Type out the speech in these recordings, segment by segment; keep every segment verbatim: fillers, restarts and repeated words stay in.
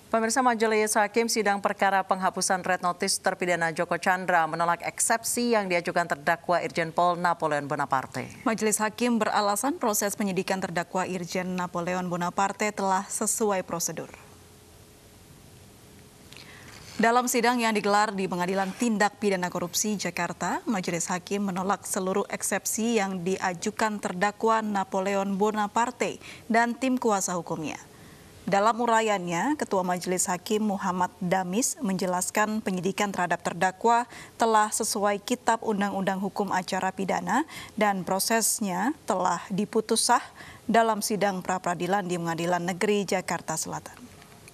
Pemirsa, Majelis Hakim sidang perkara penghapusan red notice terpidana Joko Chandra menolak eksepsi yang diajukan terdakwa Irjen Pol Napoleon Bonaparte. Majelis Hakim beralasan proses penyidikan terdakwa Irjen Napoleon Bonaparte telah sesuai prosedur. Dalam sidang yang digelar di Pengadilan Tindak Pidana Korupsi Jakarta, Majelis Hakim menolak seluruh eksepsi yang diajukan terdakwa Napoleon Bonaparte dan tim kuasa hukumnya. Dalam uraiannya, Ketua Majelis Hakim Muhammad Damis menjelaskan penyidikan terhadap terdakwa telah sesuai Kitab Undang-Undang Hukum Acara Pidana dan prosesnya telah diputus sah dalam sidang pra-peradilan di Pengadilan Negeri Jakarta Selatan.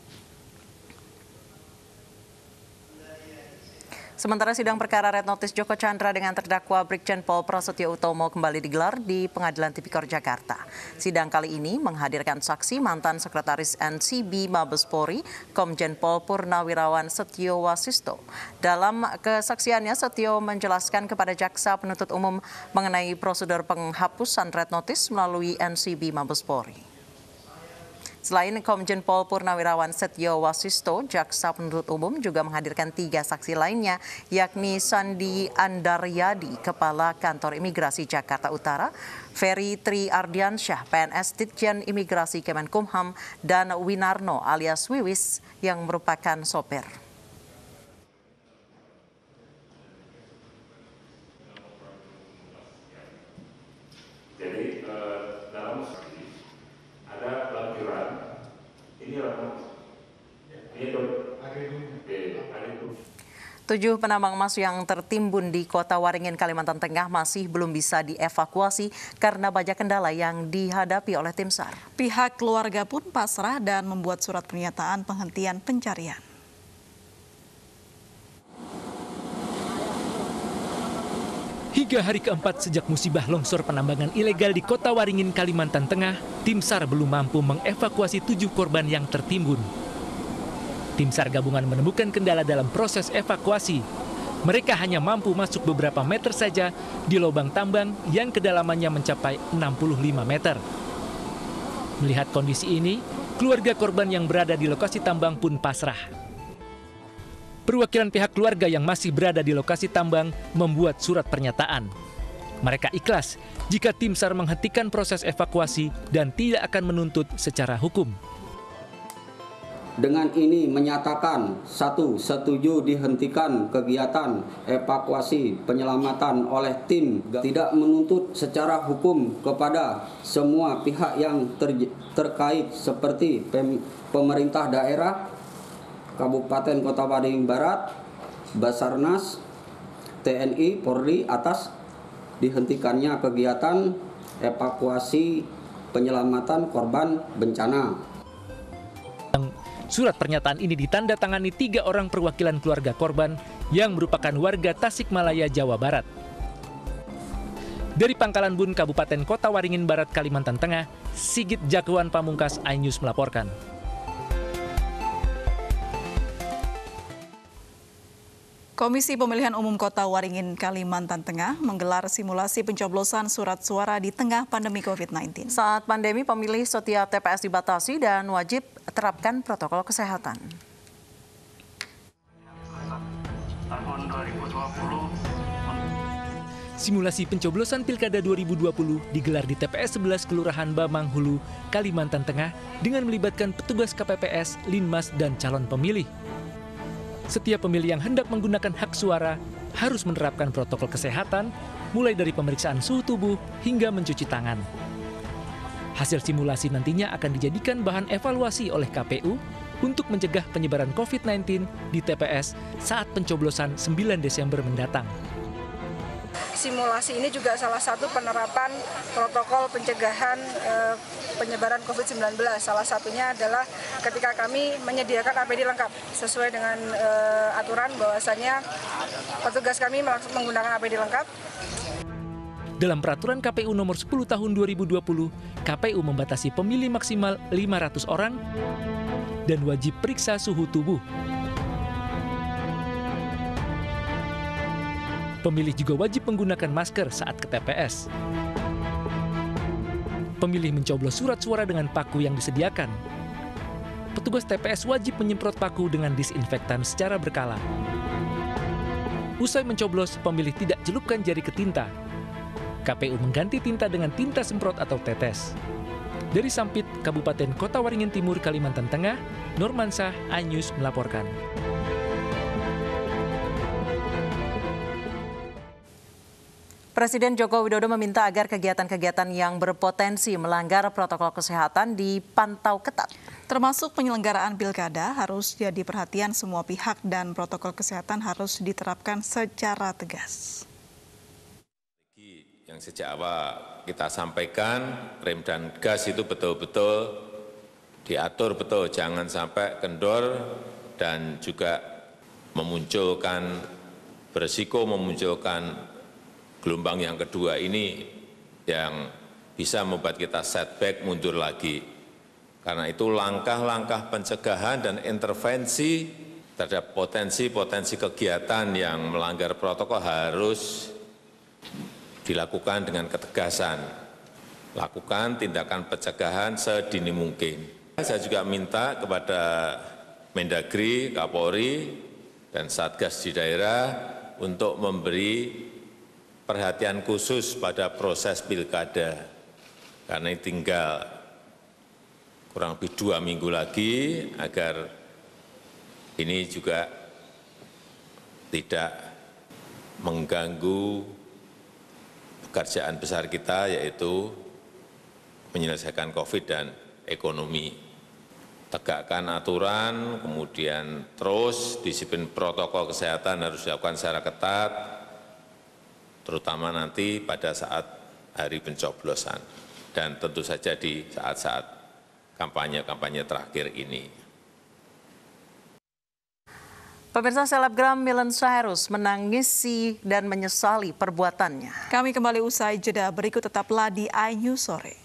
Sementara sidang perkara red notice Joko Chandra dengan terdakwa Brigjen Pol Prasetyo Utomo kembali digelar di Pengadilan Tipikor Jakarta. Sidang kali ini menghadirkan saksi mantan Sekretaris N C B Mabes Polri, Komjen Pol Purnawirawan Setio Wasisto. Dalam kesaksiannya, Setio menjelaskan kepada jaksa penuntut umum mengenai prosedur penghapusan red notice melalui N C B Mabes Polri. Selain Komjen Pol Purnawirawan Setio Wasisto, jaksa penuntut umum juga menghadirkan tiga saksi lainnya, yakni Sandi Andaryadi, Kepala Kantor Imigrasi Jakarta Utara, Ferry Tri Ardiansyah, P N S Ditjen Imigrasi Kemenkumham, dan Winarno alias Wiwis yang merupakan sopir. Jadi uh, dalam ada lampiran, ini apa? Ini itu. Tujuh penambang emas yang tertimbun di Kota Waringin, Kalimantan Tengah masih belum bisa dievakuasi karena banyak kendala yang dihadapi oleh tim SAR. Pihak keluarga pun pasrah dan membuat surat pernyataan penghentian pencarian. Hingga hari keempat sejak musibah longsor penambangan ilegal di Kota Waringin, Kalimantan Tengah, tim SAR belum mampu mengevakuasi tujuh korban yang tertimbun. Tim SAR gabungan menemukan kendala dalam proses evakuasi. Mereka hanya mampu masuk beberapa meter saja di lubang tambang yang kedalamannya mencapai enam puluh lima meter. Melihat kondisi ini, keluarga korban yang berada di lokasi tambang pun pasrah. Perwakilan pihak keluarga yang masih berada di lokasi tambang membuat surat pernyataan. Mereka ikhlas jika tim SAR menghentikan proses evakuasi dan tidak akan menuntut secara hukum. Dengan ini menyatakan, satu, setuju dihentikan kegiatan evakuasi penyelamatan oleh tim, tidak menuntut secara hukum kepada semua pihak yang ter terkait seperti pem pemerintah daerah, Kabupaten Kota Waringin Barat, Basarnas, T N I, Polri atas dihentikannya kegiatan evakuasi penyelamatan korban bencana. Surat pernyataan ini ditandatangani tiga orang perwakilan keluarga korban yang merupakan warga Tasikmalaya, Jawa Barat. Dari Pangkalan Bun, Kabupaten Kota Waringin Barat, Kalimantan Tengah, Sigit Jagoan Pamungkas, iNews melaporkan. Komisi Pemilihan Umum Kota Waringin, Kalimantan Tengah menggelar simulasi pencoblosan surat suara di tengah pandemi COVID sembilan belas. Saat pandemi, pemilih setiap T P S dibatasi dan wajib terapkan protokol kesehatan. Tahun dua ribu dua puluh. Simulasi pencoblosan Pilkada dua ribu dua puluh digelar di T P S sebelas Kelurahan Bamang Hulu, Kalimantan Tengah dengan melibatkan petugas K P P S, Linmas, dan calon pemilih. Setiap pemilih yang hendak menggunakan hak suara harus menerapkan protokol kesehatan, mulai dari pemeriksaan suhu tubuh hingga mencuci tangan. Hasil simulasi nantinya akan dijadikan bahan evaluasi oleh K P U untuk mencegah penyebaran COVID sembilan belas di T P S saat pencoblosan sembilan Desember mendatang. Simulasi ini juga salah satu penerapan protokol pencegahan eh, penyebaran COVID sembilan belas. Salah satunya adalah ketika kami menyediakan A P D lengkap sesuai dengan eh, aturan bahwasannya petugas kami menggunakan A P D lengkap. Dalam peraturan K P U nomor sepuluh tahun dua ribu dua puluh, K P U membatasi pemilih maksimal lima ratus orang dan wajib periksa suhu tubuh. Pemilih juga wajib menggunakan masker saat ke T P S. Pemilih mencoblos surat suara dengan paku yang disediakan. petugas T P S wajib menyemprot paku dengan disinfektan secara berkala. Usai mencoblos, pemilih tidak celupkan jari ke tinta. K P U mengganti tinta dengan tinta semprot atau tetes. Dari Sampit, Kabupaten Kota Waringin Timur, Kalimantan Tengah, Nurmansah, iNews melaporkan. Presiden Joko Widodo meminta agar kegiatan-kegiatan yang berpotensi melanggar protokol kesehatan dipantau ketat. Termasuk penyelenggaraan pilkada harus jadi perhatian semua pihak dan protokol kesehatan harus diterapkan secara tegas. Yang sejak awal kita sampaikan, rem dan gas itu betul-betul diatur betul, jangan sampai kendor dan juga memunculkan berisiko memunculkan gelombang yang kedua ini yang bisa membuat kita setback mundur lagi. Karena itu langkah-langkah pencegahan dan intervensi terhadap potensi-potensi kegiatan yang melanggar protokol harus dilakukan dengan ketegasan. Lakukan tindakan pencegahan sedini mungkin. Saya juga minta kepada Mendagri, Kapolri, dan Satgas di daerah untuk memberi perhatian khusus pada proses pilkada, karena ini tinggal kurang lebih dua minggu lagi agar ini juga tidak mengganggu pekerjaan besar kita, yaitu menyelesaikan COVID dan ekonomi. Tegakkan aturan, kemudian terus disiplin protokol kesehatan harus dilakukan secara ketat, terutama nanti pada saat hari pencoblosan dan tentu saja di saat-saat kampanye-kampanye terakhir ini. Pemirsa, selebgram Millen Cyrus menangisi dan menyesali perbuatannya. Kami kembali usai jeda, berikut tetaplah di iNews Sore.